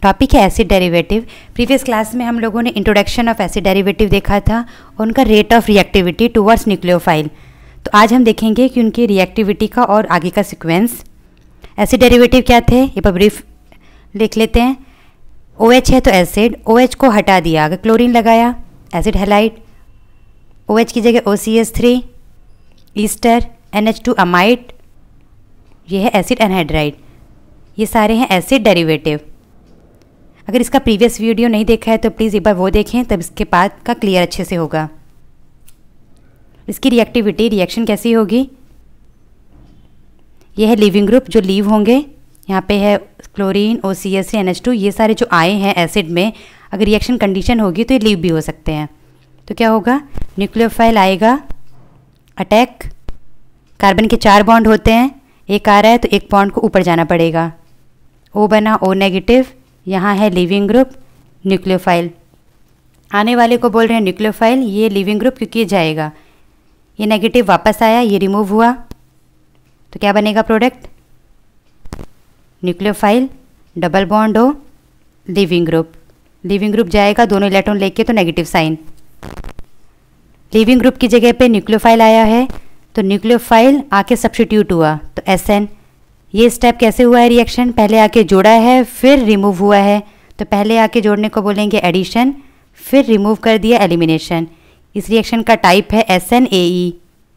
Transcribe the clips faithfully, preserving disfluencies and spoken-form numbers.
Topic है acid derivative. Previous class में हम लोगों ने इंट्रोडक्शन ऑफ एसिड डेरिवेटिव देखा था और उनका rate of reactivity towards nucleophile. तो आज हम देखेंगे कि उनकी रिएक्टिविटी का और आगे का सीक्वेंस। एसिड डेरिवेटिव क्या थे ये पर ब्रीफ लिख लेते हैं। OH है तो एसिड, OH को हटा दिया, अगर क्लोरीन लगाया एसिड हैलाइड, OH की जगह O C H three, ester, N H two amide, ये है एसिड एनहाइड्राइड। ये सारे हैं एसिड डेरिवेटिव। अगर इसका प्रीवियस वीडियो नहीं देखा है तो प्लीज़ एक बार वो देखें, तब इसके बाद का क्लियर अच्छे से होगा। इसकी रिएक्टिविटी, रिएक्शन कैसी होगी, ये है लीविंग ग्रुप जो लीव होंगे। यहाँ पे है chlorine, O C H three, N H two, ये सारे जो आए हैं एसिड में, अगर रिएक्शन कंडीशन होगी तो ये लीव भी हो सकते हैं। तो क्या होगा, न्यूक्लियोफाइल आएगा, अटैक, कार्बन के चार बॉन्ड होते हैं, एक आ रहा है तो एक बॉन्ड को ऊपर जाना पड़ेगा, O बना, O नेगेटिव, यहाँ है लिविंग ग्रुप, न्यूक्लियोफाइल। आने वाले को बोल रहे हैं न्यूक्लियोफाइल, ये लिविंग ग्रुप क्योंकि ये जाएगा, ये नेगेटिव वापस आया, ये रिमूव हुआ, तो क्या बनेगा प्रोडक्ट, न्यूक्लियोफाइल, डबल बॉन्ड हो, लिविंग ग्रुप। लिविंग ग्रुप जाएगा दोनों इलेक्ट्रॉन लेके तो नेगेटिव साइन। लिविंग ग्रुप की जगह पे न्यूक्लियोफाइल आया है तो न्यूक्लियोफाइल आके सब्स्टिट्यूट हुआ तो एस एन। ये स्टेप कैसे हुआ है रिएक्शन, पहले आके जोड़ा है फिर रिमूव हुआ है, तो पहले आके जोड़ने को बोलेंगे एडिशन, फिर रिमूव कर दिया एलिमिनेशन। इस रिएक्शन का टाइप है एस एन ए ई।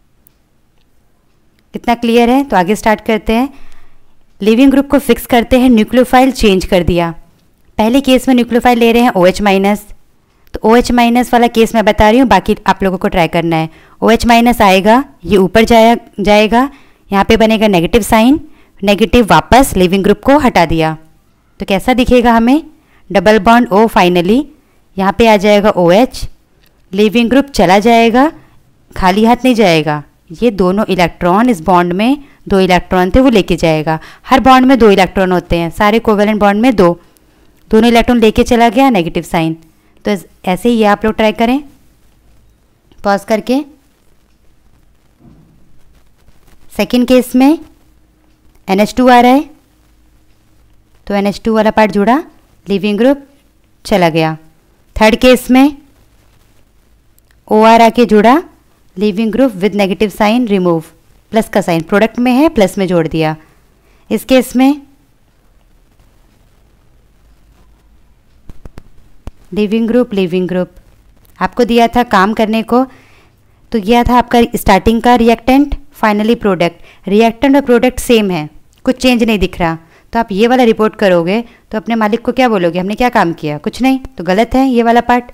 इतना क्लियर है, तो आगे स्टार्ट करते हैं। लिविंग ग्रुप को फिक्स करते हैं, न्यूक्लियोफाइल चेंज कर दिया। पहले केस में न्यूक्लियोफाइल ले रहे हैं OH माइनस, तो OH माइनस वाला केस मैं बता रही हूँ, बाकी आप लोगों को ट्राई करना है। OH माइनस आएगा, ये ऊपर जाया जाएगा, यहाँ पे बनेगा नेगेटिव साइन, नेगेटिव वापस लिविंग ग्रुप को हटा दिया, तो कैसा दिखेगा हमें, डबल बॉन्ड O फाइनली, यहाँ पे आ जाएगा OH, लिविंग ग्रुप चला जाएगा, खाली हाथ नहीं जाएगा, ये दोनों इलेक्ट्रॉन इस बॉन्ड में दो इलेक्ट्रॉन थे वो लेके जाएगा। हर बॉन्ड में दो इलेक्ट्रॉन होते हैं, सारे कोवेलेंट बॉन्ड में दो, दोनों इलेक्ट्रॉन लेके चला गया, नेगेटिव साइन। तो ऐसे ही ये आप लोग ट्राई करें पॉज करके। सेकेंड केस में N H टू आ रहा है तो N H टू वाला पार्ट जुड़ा, लिविंग ग्रुप चला गया। थर्ड केस में O R आके जुड़ा, leaving group with negative sign remove, plus का साइन प्रोडक्ट में है प्लस में जोड़ दिया। इस केस में लिविंग ग्रुप, लिविंग ग्रुप आपको दिया था काम करने को, तो यह था आपका स्टार्टिंग का रिएक्टेंट, फाइनली प्रोडक्ट। रिएक्टेंट और प्रोडक्ट सेम है, कुछ चेंज नहीं दिख रहा, तो आप ये वाला रिपोर्ट करोगे तो अपने मालिक को क्या बोलोगे, हमने क्या काम किया, कुछ नहीं, तो गलत है ये वाला पार्ट।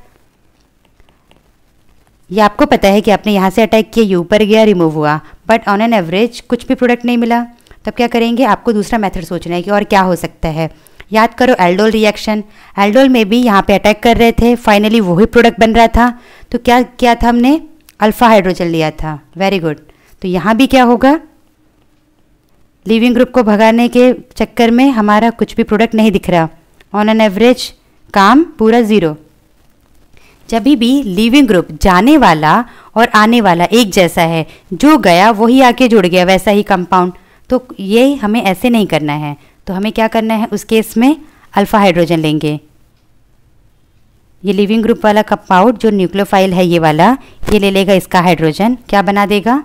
ये आपको पता है कि आपने यहाँ से अटैक किया, ये ऊपर गया, रिमूव हुआ, बट ऑन एन एवरेज कुछ भी प्रोडक्ट नहीं मिला, तब क्या करेंगे, आपको दूसरा मेथड सोचना है कि और क्या हो सकता है। याद करो एल्डोल रिएक्शन, एल्डोल में भी यहाँ पे अटैक कर रहे थे, फाइनली वही प्रोडक्ट बन रहा था, तो क्या किया था हमने, अल्फा हाइड्रोजन लिया था, वेरी गुड। तो यहाँ भी क्या होगा, लिविंग ग्रुप को भगाने के चक्कर में हमारा कुछ भी प्रोडक्ट नहीं दिख रहा, ऑन एन एवरेज काम पूरा ज़ीरो। जब भी लिविंग ग्रुप जाने वाला और आने वाला एक जैसा है, जो गया वही आके जुड़ गया, वैसा ही कंपाउंड, तो ये हमें ऐसे नहीं करना है। तो हमें क्या करना है, उस केस में अल्फा हाइड्रोजन लेंगे। ये लिविंग ग्रुप वाला कंपाउंड जो न्यूक्लियोफाइल है ये वाला, ये ले लेगा इसका हाइड्रोजन, क्या बना देगा,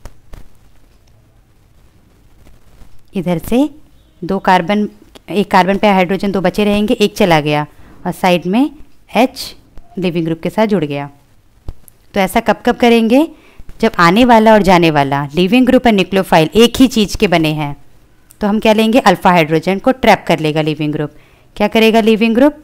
इधर से दो कार्बन, एक कार्बन पे हाइड्रोजन दो बचे रहेंगे, एक चला गया और साइड में H लिविंग ग्रुप के साथ जुड़ गया। तो ऐसा कब कब करेंगे, जब आने वाला और जाने वाला लिविंग ग्रुप और न्यूक्लियोफाइल एक ही चीज़ के बने हैं, तो हम क्या लेंगे, अल्फा हाइड्रोजन को ट्रैप कर लेगा लिविंग ग्रुप। क्या करेगा leaving group,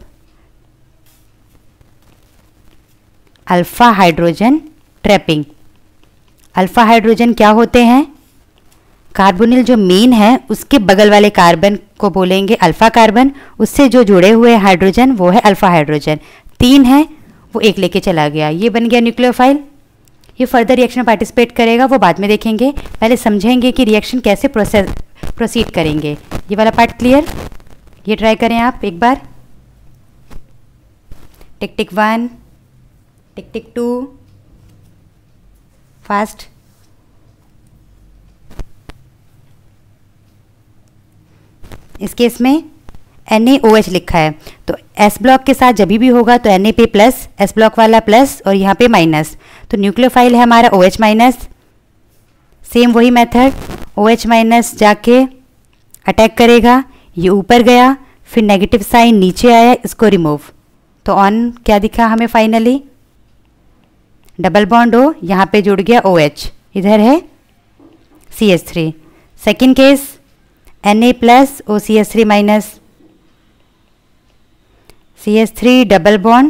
alpha hydrogen trapping. Alpha hydrogen क्या होते हैं, कार्बोनिल जो मेन है उसके बगल वाले कार्बन को बोलेंगे अल्फा कार्बन, उससे जो जुड़े हुए हाइड्रोजन वो है अल्फा हाइड्रोजन। तीन है वो एक लेके चला गया, ये बन गया न्यूक्लियोफाइल। ये फर्दर रिएक्शन में पार्टिसिपेट करेगा, वो बाद में देखेंगे, पहले समझेंगे कि रिएक्शन कैसे प्रोसेस प्रोसीड करेंगे। ये वाला पार्ट क्लियर, ये ट्राई करें आप एक बार। Tick tick one, tick tick two, fast. इस केस में एन ए ओ एच लिखा है, तो एस ब्लॉक के साथ जब भी होगा तो एन ए पे प्लस, एस ब्लॉक वाला प्लस और यहाँ पे माइनस, तो न्यूक्लियोफाइल है हमारा ओ एच माइनस। सेम वही मेथड, ओ एच माइनस जाके अटैक करेगा, ये ऊपर गया, फिर नेगेटिव साइन नीचे आया, इसको रिमूव, तो ऑन क्या दिखा हमें फाइनली, डबल बॉन्ड हो, यहाँ पे जुड़ गया ओ एच, इधर है C H three. Second case N A plus O C H three minus, C H three double bond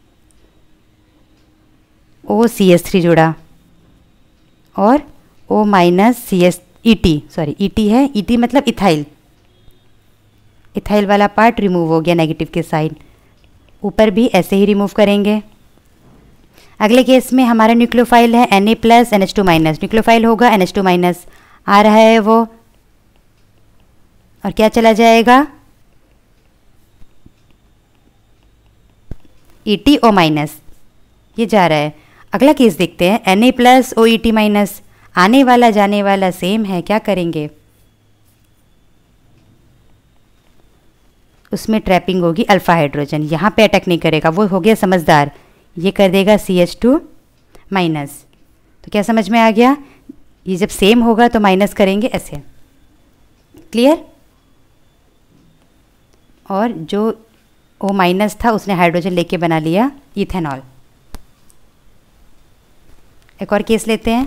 O C H three जुड़ा और O minus C H E T, sorry E T है, E T मतलब ethyl, ethyl वाला part remove हो गया negative के side, ऊपर भी ऐसे ही रिमूव करेंगे। अगले केस में हमारा न्यूक्लियोफाइल है N A plus N H two minus, nucleophile होगा एन एच टू माइनस, आ रहा है वो, और क्या चला जाएगा ई टी ओ माइनस, ये जा रहा है। अगला केस देखते हैं N A plus O E T minus, आने वाला जाने वाला सेम है, क्या करेंगे, उसमें ट्रैपिंग होगी अल्फा हाइड्रोजन, यहाँ पे अटैक नहीं करेगा, वो हो गया समझदार, ये कर देगा सी एच टू माइनस। तो क्या समझ में आ गया, ये जब सेम होगा तो माइनस करेंगे ऐसे, क्लियर। और जो ओ माइनस था उसने हाइड्रोजन लेके बना लिया इथेनॉल। एक और केस लेते हैं,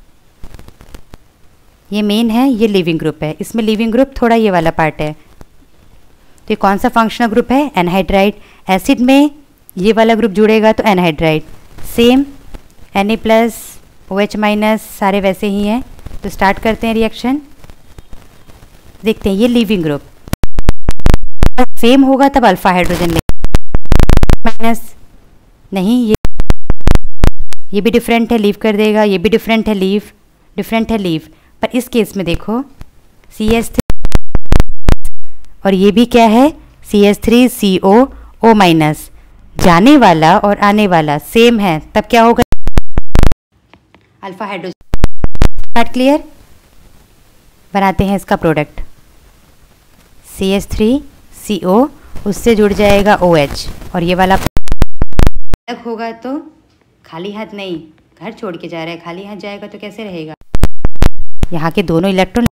ये मेन है, ये लिविंग ग्रुप है, इसमें लिविंग ग्रुप थोड़ा ये वाला पार्ट है, तो ये कौन सा फंक्शनल ग्रुप है, एनहाइड्राइड। एसिड में ये वाला ग्रुप जुड़ेगा तो anhydride, same N A plus O H minus, सारे वैसे ही हैं। तो स्टार्ट करते हैं रिएक्शन, देखते हैं ये लिविंग ग्रुप सेम होगा तब अल्फा हाइड्रोजन ले माइनस, नहीं ये ये भी डिफरेंट है, लीव कर देगा, ये भी डिफरेंट है, लीव, डिफरेंट है, लीव। पर इस केस में देखो सी एच थ्री और ये भी क्या है C H three C O O minus, जाने वाला और आने वाला सेम है, तब क्या होगा अल्फा हाइड्रोजन। Part clear. बनाते हैं इसका product, C H three C O, उससे जुड़ जाएगा ओ एच, और ये वाला अलग होगा तो खाली हाथ नहीं, घर छोड़ के जा रहा है, खाली हाथ जाएगा तो कैसे रहेगा, यहाँ के दोनों इलेक्ट्रॉन।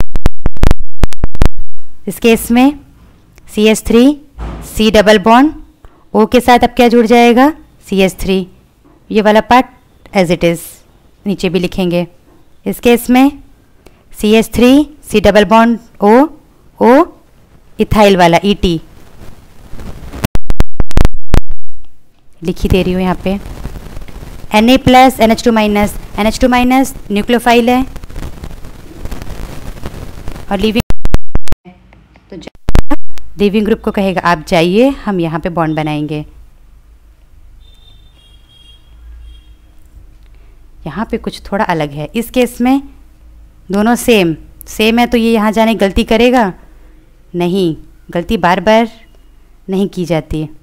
इस केस में C H three C double bond O के साथ अब क्या जुड़ जाएगा सी एच थ्री, ये वाला पार्ट एज इट इज़ नीचे भी लिखेंगे। इस केस में C H three C double bond O O ethyl वाला ई टी, लिखी दे रही हूँ यहाँ पे, N A plus N H two minus, N H two minus nucleophile है और लिविंग, तो लिविंग ग्रुप को कहेगा आप जाइए, हम यहाँ पे बॉन्ड बनाएंगे। यहाँ पे कुछ थोड़ा अलग है, इस केस में दोनों सेम सेम है, तो ये यहाँ जाने गलती करेगा नहीं, गलती बार बार नहीं की जाती है।